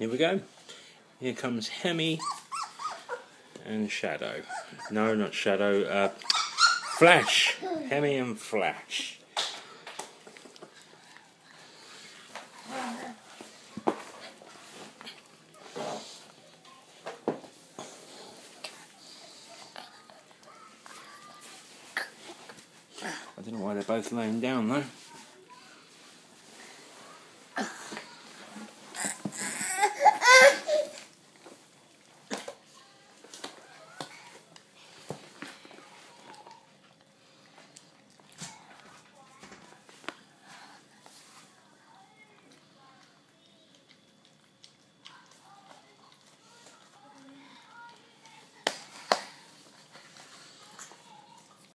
Here we go. Here comes Hemi and Shadow. No, not Shadow. Flash. Hemi and Flash. I don't know why they're both laying down though.